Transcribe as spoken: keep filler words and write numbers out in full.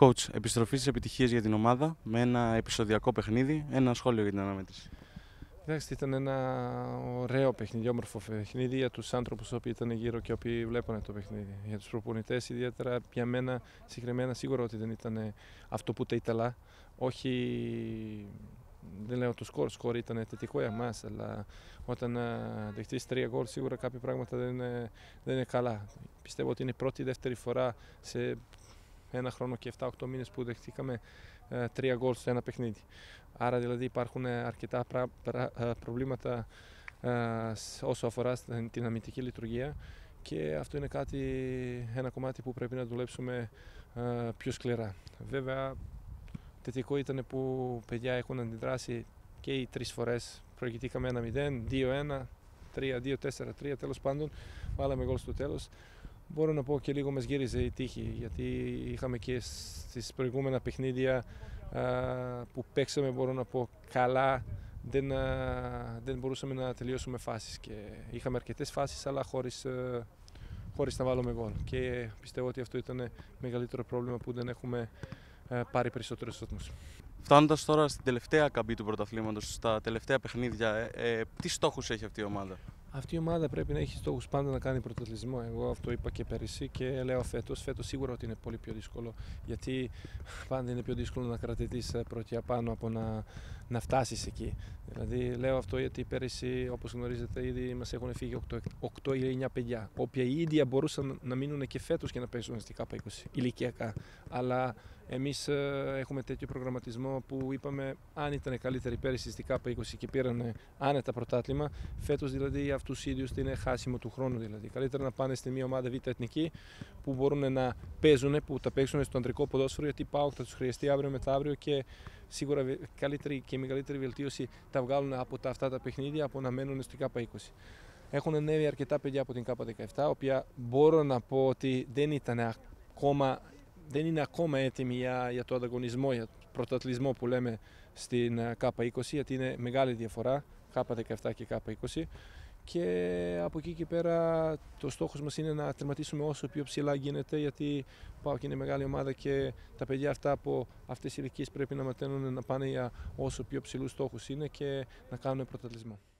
Coach, επιστροφή στις επιτυχίες για την ομάδα με ένα επεισοδιακό παιχνίδι, ένα σχόλιο για την αναμέτρηση. Κοιτάξτε, ήταν ένα ωραίο παιχνίδι, όμορφο παιχνίδι για τους άνθρωπους που ήταν γύρω και οποίοι βλέπουν το παιχνίδι. Για τους προπονητές, ιδιαίτερα για μένα συγκεκριμένα, σίγουρα ότι δεν ήταν αυτό που τα ήθελα. Όχι, δεν λέω το σκορ, σκορ ήταν θετικό για μας, αλλά όταν δεχτείς τρία γκολ, σίγουρα κάποια πράγματα δεν είναι, δεν είναι καλά. Πιστεύω ότι είναι η πρώτη, δεύτερη φορά σε ένα χρόνο και εφτά οκτώ μήνες που δεχτήκαμε ε, τρία γκολ σε ένα παιχνίδι. Άρα δηλαδή υπάρχουν αρκετά πρα, πρα, προβλήματα ε, όσο αφορά την αμυντική λειτουργία και αυτό είναι κάτι, ένα κομμάτι που πρέπει να δουλέψουμε ε, πιο σκληρά. Βέβαια, θετικό ήταν που παιδιά έχουν αντιδράσει και οι τρεις φορές. Προηγηθήκαμε ένα μηδέν, δύο ένα, τρία δύο, τέσσερα τρία, τέλος πάντων βάλαμε γκολ στο τέλος. Μπορώ να πω και λίγο μας γύριζε η τύχη, γιατί είχαμε και στις προηγούμενα παιχνίδια α, που παίξαμε, μπορώ να πω, καλά, δεν, α, δεν μπορούσαμε να τελειώσουμε φάσεις και είχαμε αρκετές φάσεις, αλλά χωρίς, α, χωρίς να βάλουμε γκολ. Και πιστεύω ότι αυτό ήταν μεγαλύτερο πρόβλημα που δεν έχουμε α, πάρει περισσότερους βαθμούς. Φτάνοντας τώρα στην τελευταία καμπή του πρωταθλήματος, στα τελευταία παιχνίδια, ε, ε, τι στόχους έχει αυτή η ομάδα? Αυτή η ομάδα πρέπει να έχει στόχους πάντα να κάνει πρωταθλητισμό. Εγώ αυτό είπα και πέρυσι και λέω φέτος. Φέτος σίγουρα ότι είναι πολύ πιο δύσκολο. Γιατί πάντα είναι πιο δύσκολο να κρατηθείς πρώτη απάνω από να, να φτάσεις εκεί. Δηλαδή λέω αυτό γιατί πέρυσι, όπως γνωρίζετε, ήδη μας έχουν φύγει οκτώ ή εννιά παιδιά. Όποια οι ίδια μπορούσαν να μείνουν και φέτος και να παίζουν στη Κάπα είκοσι ηλικιακά. Αλλά εμείς έχουμε τέτοιο προγραμματισμό που είπαμε αν ήταν καλύτεροι πέρυσι στη Κάπα είκοσι και πήραν άνετα πρωτάθλημα, φέτος δηλαδή αυτούς ίδιους είναι χάσιμο του χρόνου. Δηλαδή. Καλύτερα να πάνε στη μια ομάδα β' εθνική που μπορούν να παίζουν, που τα παίξουν στο αντρικό ποδόσφαιρο, γιατί πάω θα τους χρειαστεί αύριο μεθαύριο και σίγουρα καλύτερη και μεγαλύτερη βελτίωση τα βγάλουν από τα, αυτά τα παιχνίδια από να μένουν στη Κάπα είκοσι. Έχουν ανέβει αρκετά παιδιά από την Κάπα δεκαεπτά, οποία μπορώ να πω ότι δεν ήταν ακόμα. Δεν είναι ακόμα έτοιμοι για, για το ανταγωνισμό, για το πρωταθλητισμό που λέμε στην Κάπα είκοσι, γιατί είναι μεγάλη διαφορά, Κάπα δεκαεπτά και Κάπα είκοσι. Και από εκεί και πέρα το στόχος μας είναι να τερματίσουμε όσο πιο ψηλά γίνεται, γιατί πάω και είναι μεγάλη ομάδα και τα παιδιά αυτά από αυτές τις ηλικίες πρέπει να μαθαίνουν να πάνε για όσο πιο ψηλούς στόχους είναι και να κάνουν πρωταθλητισμό.